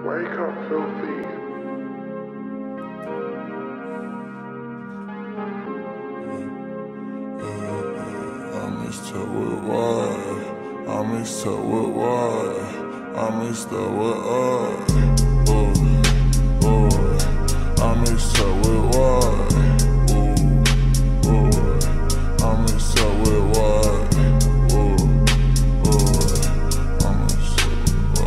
Wake up, filthy. I mixed up with what? I mixed up with what? I mixed up with what? I mixed up with what? I mixed up with what? I mixed up with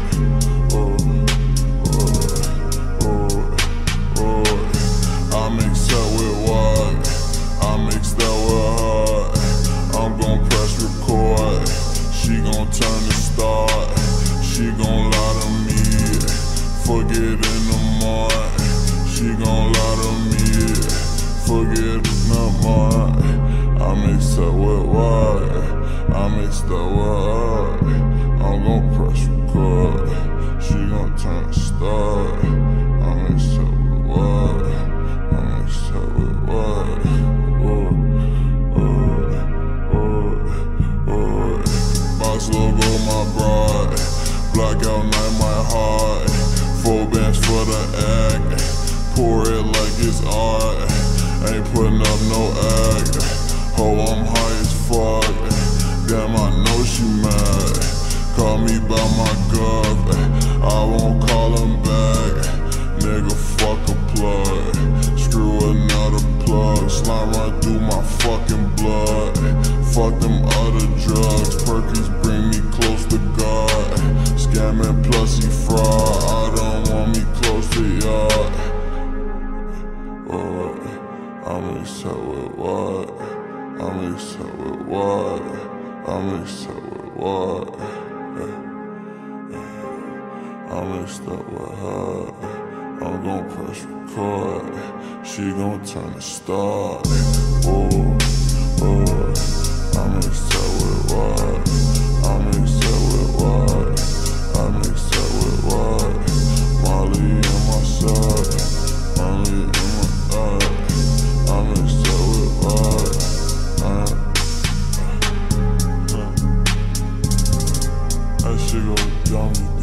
what? I mixed up with what? I mixed up with her. I'm gon' press record. She gon' turn to start. She gon' lie to me. Forget in the morning. She gon' lie to me. Forget in the morning. I mixed up with what? I mixed up with her. I'm gon' press record. She gon' turn to start. I mixed up with what? I mixed up with what? Box logo, my broad. Blackout night, my heart. 4 bands for the act. Pour it like it's art. Ain't putting up no act. Oh, I'm high as fuck. Damn, I know she mad. Call me by my gov. I won't call him back. Nigga, fuck a plug. Screw another plug. Slime right through my fucking blood. Fuck them other drugs. Perkies bring me close to God. Scamming plus he fraud. I don't want me close to y'all. I mixed up with what? I mixed up with what? I mixed up with what? I mixed up with her. I'm gon' press record. She gon' turn to start. I mixed up with what? I mixed up with what? I mixed up with what? Molly in my sock. Molly in my I mixed up with what? That shit go dumb.